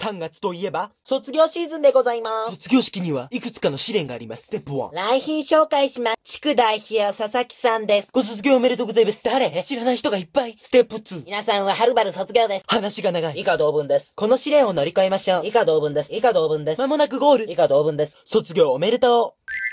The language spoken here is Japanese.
3月といえば、卒業シーズンでございます。 卒業式にはいくつかの試練があります。ステップ1。 来賓紹介します。地区代表佐々木さんです。 ご卒業おめでとうございます。誰？知らない人がいっぱい。ステップ2。 皆さんははるばる卒業です。 話が長い。 以下同文です。 この試練を乗り越えましょう。 以下同文です。以下同文です。 間もなくゴール。 以下同文です。 卒業おめでとう。